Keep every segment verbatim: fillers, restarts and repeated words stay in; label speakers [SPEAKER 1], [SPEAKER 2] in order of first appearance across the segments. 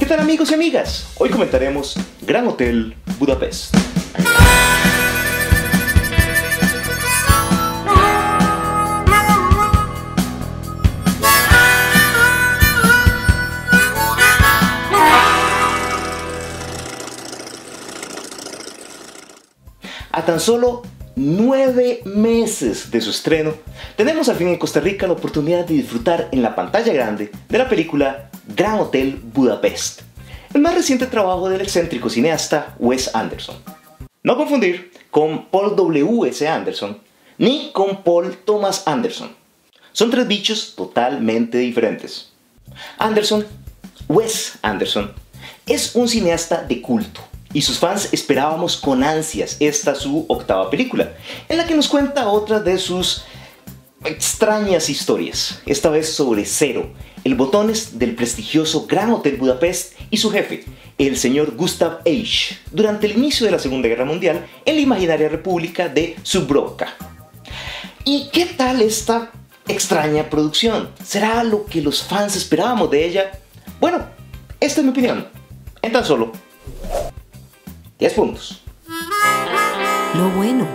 [SPEAKER 1] ¿Qué tal, amigos y amigas? Hoy comentaremos Gran Hotel Budapest. A tan solo nueve meses de su estreno, tenemos al fin en Costa Rica la oportunidad de disfrutar en la pantalla grande de la película Gran Hotel Budapest, el más reciente trabajo del excéntrico cineasta Wes Anderson. No confundir con Paul W S Anderson ni con Paul Thomas Anderson. Son tres bichos totalmente diferentes. Anderson, Wes Anderson, es un cineasta de culto, y sus fans esperábamos con ansias esta su octava película, en la que nos cuenta otra de sus extrañas historias, esta vez sobre Zero, el botones del prestigioso Gran Hotel Budapest y su jefe, el señor Gustav Eich, durante el inicio de la Segunda Guerra Mundial en la imaginaria república de Dubrovka. ¿Y qué tal esta extraña producción? ¿Será lo que los fans esperábamos de ella? Bueno, esta es mi opinión, en tan solo diez puntos.
[SPEAKER 2] Lo bueno.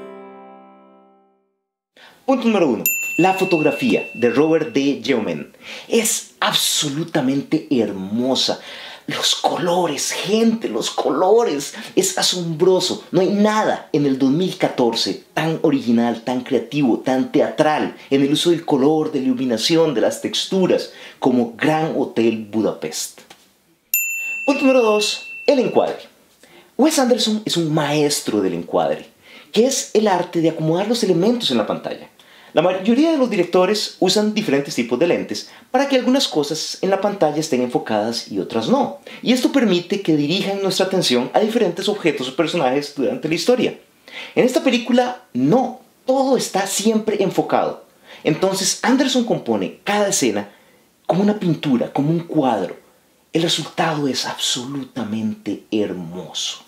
[SPEAKER 1] Punto número uno. La fotografía de Robert D. Yeoman es absolutamente hermosa. Los colores, gente, los colores. Es asombroso. No hay nada en el dos mil catorce tan original, tan creativo, tan teatral en el uso del color, de la iluminación, de las texturas, como Gran Hotel Budapest. Punto número dos. El encuadre. Wes Anderson es un maestro del encuadre, que es el arte de acomodar los elementos en la pantalla. La mayoría de los directores usan diferentes tipos de lentes para que algunas cosas en la pantalla estén enfocadas y otras no. Y esto permite que dirijan nuestra atención a diferentes objetos o personajes durante la historia. En esta película, no, todo está siempre enfocado. Entonces Anderson compone cada escena como una pintura, como un cuadro. El resultado es absolutamente hermoso.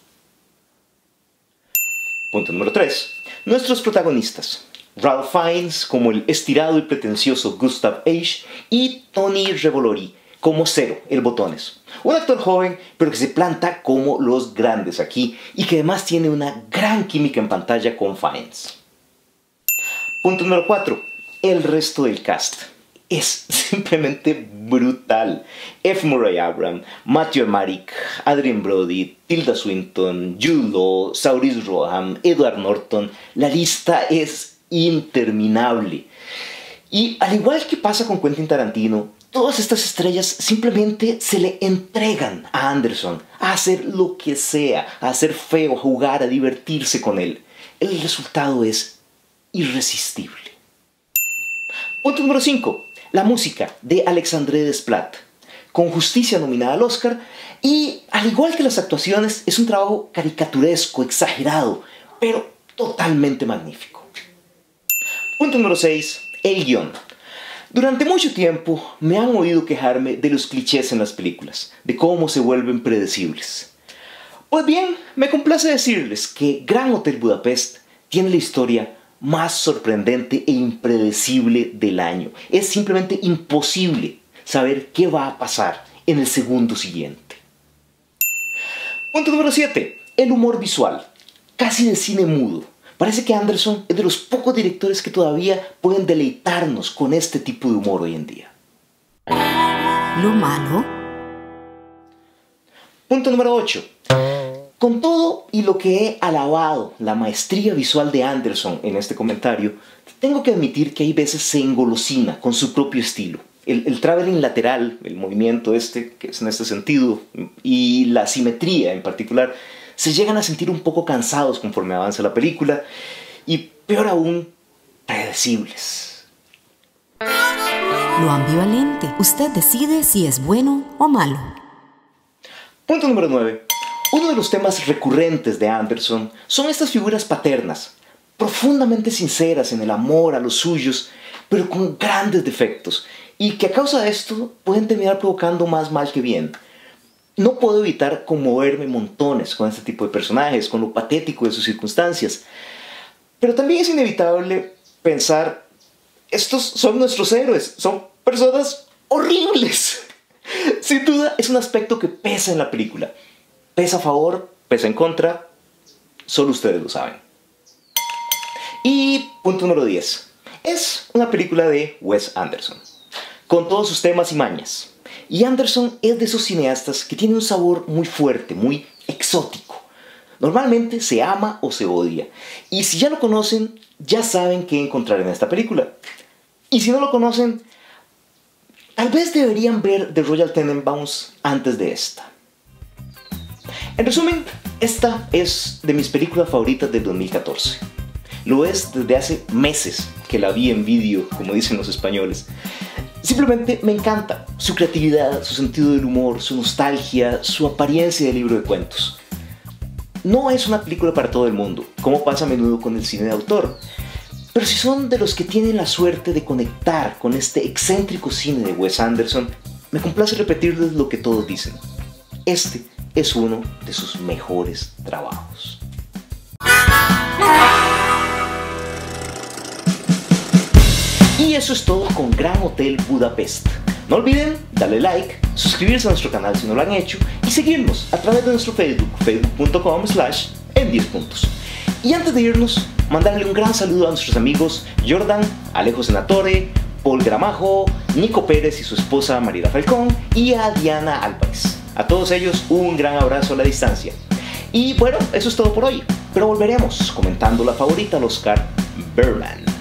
[SPEAKER 1] Punto número tres. Nuestros protagonistas. Ralph Fiennes como el estirado y pretencioso Gustav Eich y Tony Revolori como Zero, el botones. Un actor joven pero que se planta como los grandes aquí y que además tiene una gran química en pantalla con Fiennes. Punto número cuatro. El resto del cast. Es simplemente brutal. F. Murray Abraham, Matthew Merrick, Adrien Brody, Tilda Swinton, Jude Law, Saoirse Ronan, Edward Norton. La lista es interminable. Y al igual que pasa con Quentin Tarantino, todas estas estrellas simplemente se le entregan a Anderson a hacer lo que sea, a hacer feo, a jugar, a divertirse con él. El resultado es irresistible. Punto número cinco. La música de Alexandre Desplat, con justicia nominada al Oscar, y al igual que las actuaciones, es un trabajo caricaturesco, exagerado, pero totalmente magnífico. Punto número seis. El guión. Durante mucho tiempo me han oído quejarme de los clichés en las películas, de cómo se vuelven predecibles. Pues bien, me complace decirles que Gran Hotel Budapest tiene la historia más sorprendente e impredecible del año. Es simplemente imposible saber qué va a pasar en el segundo siguiente. Punto número siete. El humor visual. Casi de cine mudo. Parece que Anderson es de los pocos directores que todavía pueden deleitarnos con este tipo de humor hoy en día.
[SPEAKER 2] Lo malo.
[SPEAKER 1] Punto número ocho. Con todo y lo que he alabado la maestría visual de Anderson en este comentario, tengo que admitir que hay veces se engolosina con su propio estilo. El, el traveling lateral, el movimiento este, que es en este sentido, y la simetría en particular, se llegan a sentir un poco cansados conforme avanza la película, y peor aún, predecibles.
[SPEAKER 2] Lo ambivalente. Usted decide si es bueno o malo.
[SPEAKER 1] Punto número nueve. Uno de los temas recurrentes de Anderson son estas figuras paternas, profundamente sinceras en el amor a los suyos, pero con grandes defectos, y que a causa de esto pueden terminar provocando más mal que bien. No puedo evitar conmoverme montones con este tipo de personajes, con lo patético de sus circunstancias, pero también es inevitable pensar, estos son nuestros héroes, son personas horribles. Sin duda es un aspecto que pesa en la película. Pesa a favor, pesa en contra, solo ustedes lo saben. Y punto número diez. Es una película de Wes Anderson, con todos sus temas y mañas. Y Anderson es de esos cineastas que tiene un sabor muy fuerte, muy exótico. Normalmente se ama o se odia. Y si ya lo conocen, ya saben qué encontrar en esta película. Y si no lo conocen, tal vez deberían ver The Royal Tenenbaums antes de esta. En resumen, esta es de mis películas favoritas del dos mil catorce. Lo es desde hace meses que la vi en vídeo, como dicen los españoles. Simplemente me encanta su creatividad, su sentido del humor, su nostalgia, su apariencia de libro de cuentos. No es una película para todo el mundo, como pasa a menudo con el cine de autor. Pero si son de los que tienen la suerte de conectar con este excéntrico cine de Wes Anderson, me complace repetirles lo que todos dicen. Este es uno de sus mejores trabajos. Y eso es todo con Gran Hotel Budapest. No olviden darle like, suscribirse a nuestro canal si no lo han hecho y seguirnos a través de nuestro Facebook, facebook punto com slash en diez puntos. Y antes de irnos, mandarle un gran saludo a nuestros amigos Jordan, Alejo Senatore, Paul Gramajo, Nico Pérez y su esposa Mariela Falcón y a Diana Álvarez. A todos ellos un gran abrazo a la distancia. Y bueno, eso es todo por hoy, pero volveremos comentando la favorita al Oscar, Birdman.